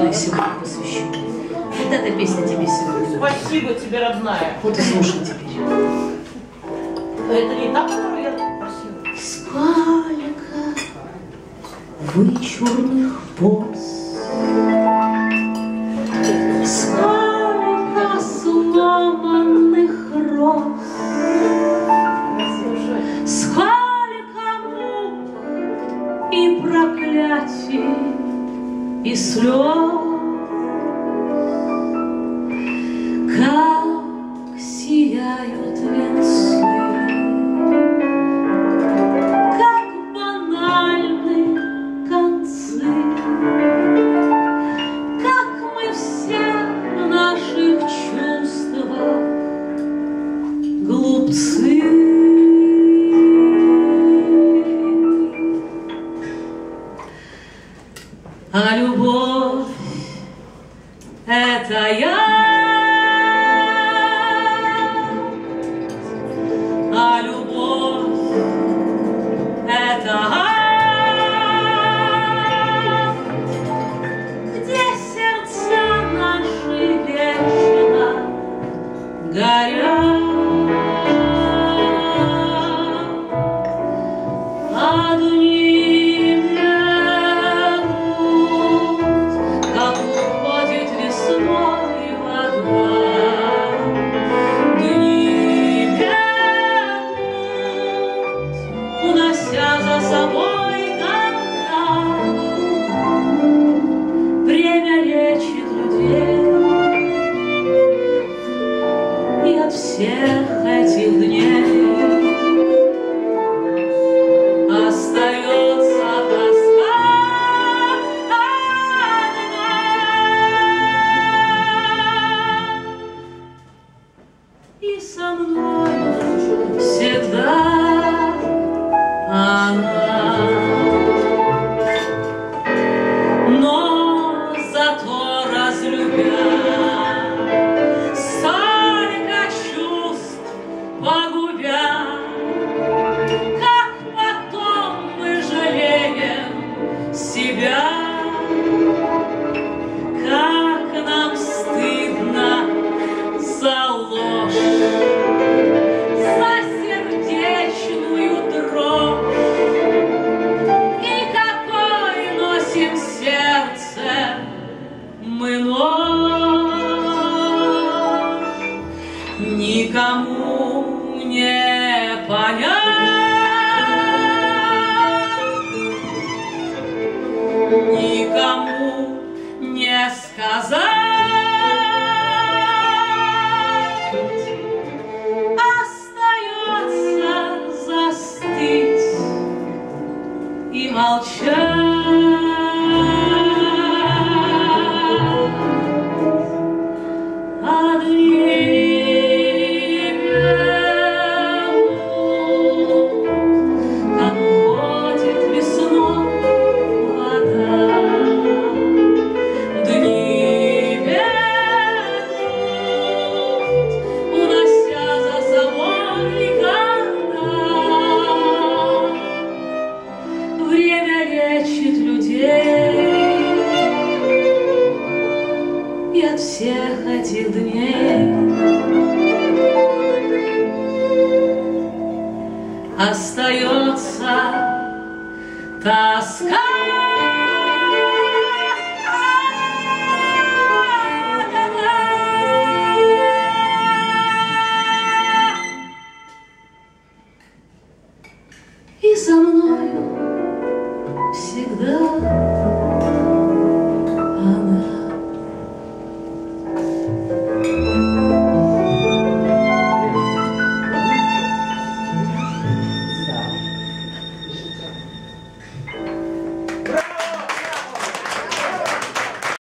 Галя сегодня посвящу. Вот эта песня тебе сегодня. Спасибо тебе, родная. Вот и слушай теперь. Это не та, которую я просила? Сколько вычурных поз, сколько сломанных роз, сколько мук и проклятий и слез, как сияют венцы, как банальны концы, как мы все в наших чувствах глупцы. А любовь — это а любовь — это где сердца наши вечно горят, одни бегут, как уходит весной вода. Унося за собой года, время лечит людей, и от всех этих дней остается тоска одна. И со мной всегда она, но зато разлюбя, столько чувств погубя, как потом мы жалеем себя, как нам стыдно за ложь, за сердечную дрожь, и какой носим сердце мы нож. Никому не понять, никому не сказать, застыть и молчать. И от всех этих дней остается тоска. И за мной